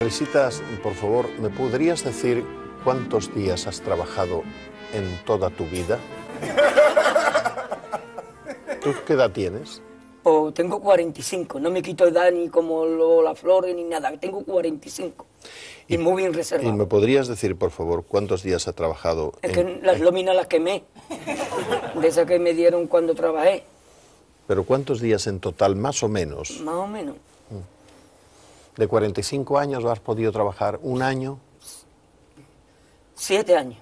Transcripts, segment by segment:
Felicitas, por favor, ¿me podrías decir cuántos días has trabajado en toda tu vida? ¿Tú qué edad tienes? Pues tengo 45, no me quito edad ni como las flores ni nada, tengo 45 y muy bien reservado. ¿Y me podrías decir, por favor, cuántos días has trabajado Es que las lóminas las quemé, de esas que me dieron cuando trabajé. ¿Pero cuántos días en total, más o menos? Más o menos. ¿De 45 años has podido trabajar un año? 7 años.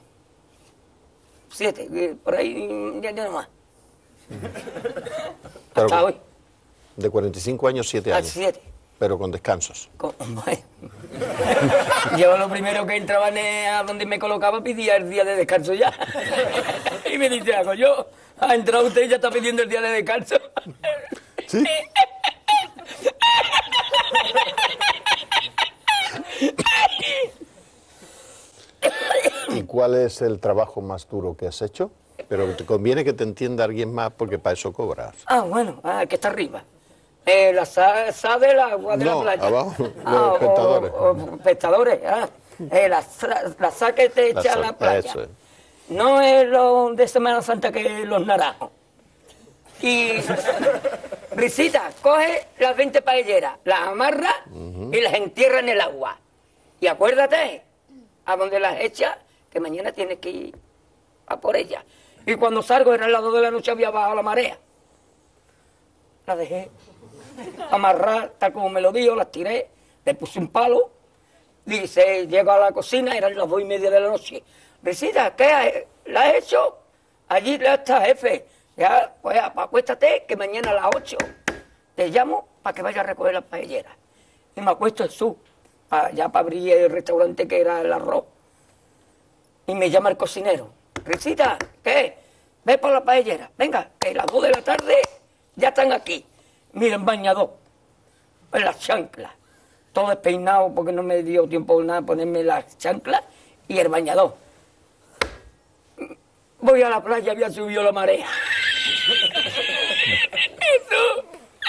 7, por ahí ya no más. Pero, hasta hoy. De 45 años, 7 años. 7. Pero con descansos. Yo lo primero que entraba a donde me colocaba pedía el día de descanso ya. Y me dice algo, yo, ha entrado usted y ya está pidiendo el día de descanso. ¿Sí? ¿Y cuál es el trabajo más duro que has hecho? Pero te conviene que te entienda alguien más porque para eso cobras. Ah, bueno, que está arriba. La sa del agua de la playa. Abajo, los pescadores. Pescadores, la sa que te echa a la playa. Eso es. No es lo de Semana Santa que los naranjos. Y Risita, coge las 20 paelleras, las amarra y las entierra en el agua. Y acuérdate, a donde las echas, que mañana tienes que ir a por ellas. Y cuando salgo, era el lado de la noche, había bajado la marea. La dejé amarrar, tal como me lo dijo, las tiré, le puse un palo. Dice, llego a la cocina, eran las 2:30 de la noche. Risita, ¿qué la has hecho? Allí ya está, jefe. Ya, pues acuéstate, que mañana a las 8 te llamo para que vaya a recoger las paelleras. Y me acuesto en ya para abrir el restaurante que era el arroz. Y me llama el cocinero. Risita, ¿qué? Ve por la paellera. Venga, que a las 2 de la tarde ya están aquí. Miren, bañador, en las chanclas. Todo despeinado porque no me dio tiempo nada ponerme las chanclas y el bañador. Voy a la playa, había subido la marea. Eso.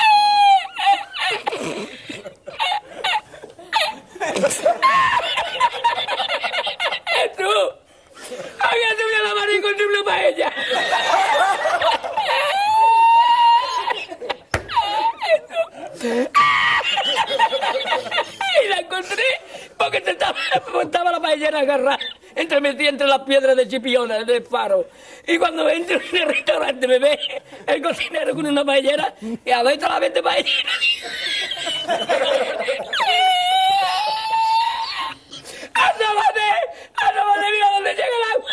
Eso. Había subido la marea y encontré una paella. Y la encontré porque estaba la paellera agarrada metida entre las piedras de Chipiona del faro. Y cuando entro en el restaurante me ve el cocinero con una paellera y a ver todas las 20 paelleras. ¡Asómate, mira dónde llega el agua!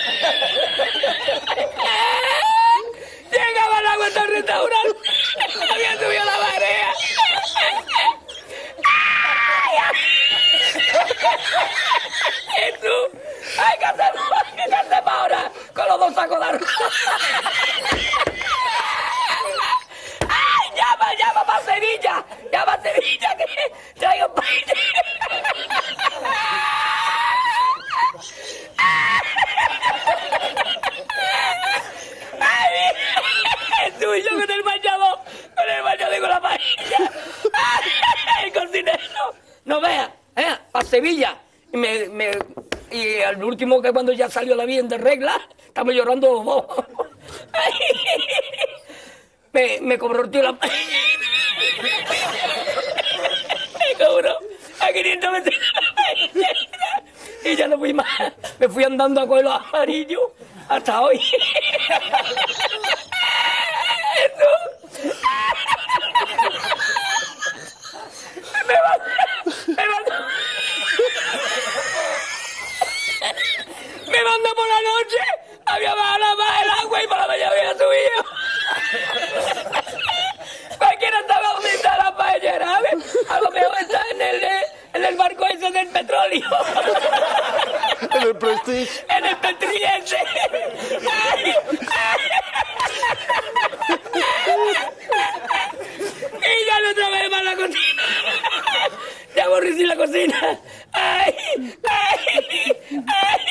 Llegaba el agua hasta el restaurante. Había subido la marea. ¡Jesús! ¡Ay, qué hacemos ahora! Con los 2 sacos de arroz. ¡Ay, llama para Sevilla! ¡Llama a Sevilla que traigo paella! ¡Ay, Jesús! Y yo con el bañador con la paella. ¡Ay, el cocinero! No veas, para Sevilla. Y al último, que cuando ya salió la bien de regla, estamos llorando los dos. Me cobró el tío la paella. Me cobró a 500 metros la paella. Y ya no fui más. Me fui andando a coger los amarillos hasta hoy. Me manda por la noche, había bajado más el agua y por la mañana había subido. Cualquiera estaba donde está la paellera, ¿sabes? A lo mejor está en el barco ese del petróleo. En el Prestige. En el Petriense. Y ya no trabajé más la cocina. Ya aborrecí la cocina. ¡Ay! ¡Ay! ¡Ay!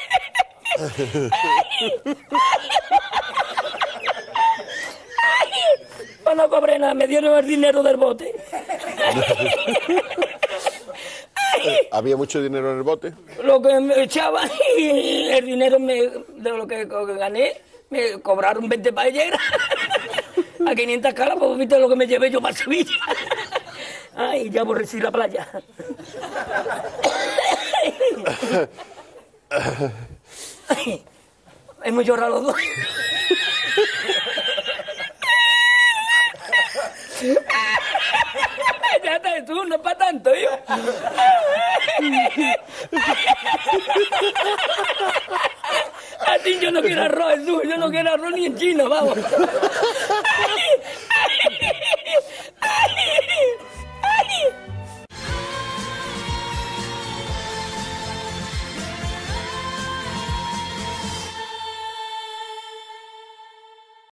Pues no cobré nada, me dieron el dinero del bote. ¿Había mucho dinero en el bote? Lo que me echaban y el dinero de lo que gané, me cobraron 20 paelleras a 500 calas, pues viste lo que me llevé yo para Sevilla. Ay, ya aborrecí la playa. Ay, hemos llorado los dos. Ya está, tú, no es para tanto, yo. A ti yo no quiero arroz, Jesús, yo no quiero arroz ni en China, vamos.